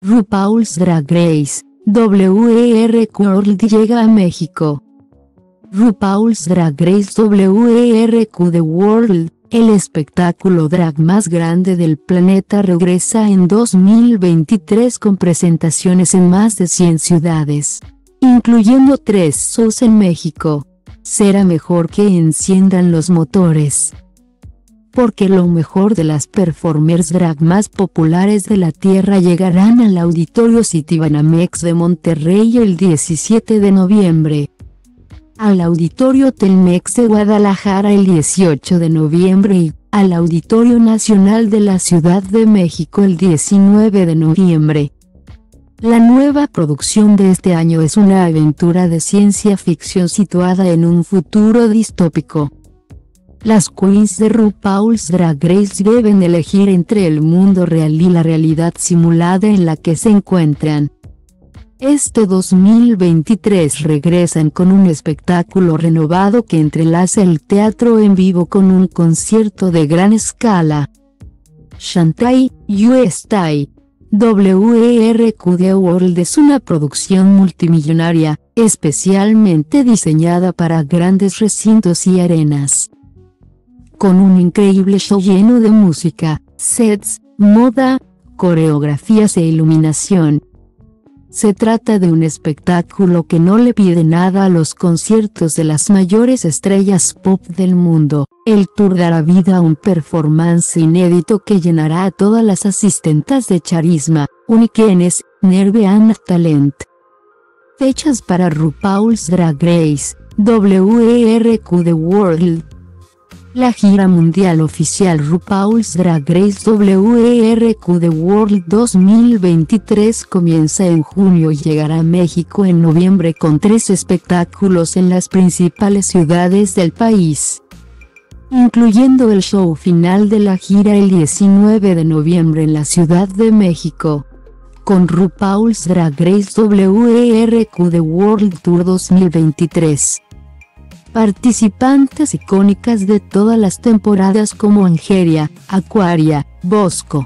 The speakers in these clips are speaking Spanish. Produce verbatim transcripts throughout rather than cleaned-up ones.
RuPaul's Drag Race, W E R Q World llega a México. RuPaul's Drag Race W E R Q The World, el espectáculo drag más grande del planeta, regresa en dos mil veintitrés con presentaciones en más de cien ciudades, incluyendo tres shows en México. Será mejor que enciendan los motores, porque lo mejor de las performers drag más populares de la tierra llegarán al Auditorio Citibanamex de Monterrey el diecisiete de noviembre, al Auditorio Telmex de Guadalajara el dieciocho de noviembre y al Auditorio Nacional de la Ciudad de México el diecinueve de noviembre. La nueva producción de este año es una aventura de ciencia ficción situada en un futuro distópico. Las queens de RuPaul's Drag Race deben elegir entre el mundo real y la realidad simulada en la que se encuentran. Este dos mil veintitrés regresan con un espectáculo renovado que entrelaza el teatro en vivo con un concierto de gran escala. Shantae, U S A, W E R Q The World es una producción multimillonaria, especialmente diseñada para grandes recintos y arenas, con un increíble show lleno de música, sets, moda, coreografías e iluminación. Se trata de un espectáculo que no le pide nada a los conciertos de las mayores estrellas pop del mundo. El tour dará vida a un performance inédito que llenará a todas las asistentes de Charisma, Uniquenes, Nerve and Talent. Fechas para RuPaul's Drag Race, W E R Q The World. La gira mundial oficial RuPaul's Drag Race W E R Q The World dos mil veintitrés comienza en junio y llegará a México en noviembre con tres espectáculos en las principales ciudades del país, incluyendo el show final de la gira el diecinueve de noviembre en la Ciudad de México, con RuPaul's Drag Race W E R Q The World Tour dos mil veintitrés. Participantes icónicas de todas las temporadas como Angeria, Aquaria, Bosco,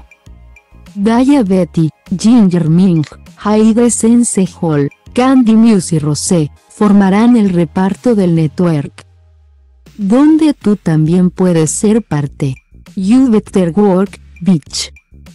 Daya Betty, Ginger Ming, Haide Sense Hall, Candy Muse y Rosé, formarán el reparto del network, donde tú también puedes ser parte. You better work, bitch.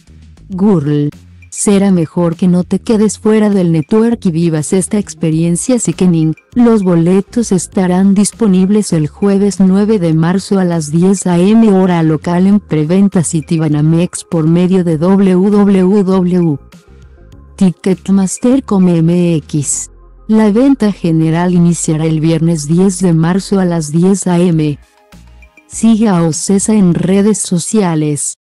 Girl. Será mejor que no te quedes fuera del network y vivas esta experiencia sickening. Los boletos estarán disponibles el jueves nueve de marzo a las diez a eme hora local en preventa Citibanamex por medio de w w w punto ticketmaster punto com M X. La venta general iniciará el viernes diez de marzo a las diez a eme. Siga a Ocesa en redes sociales.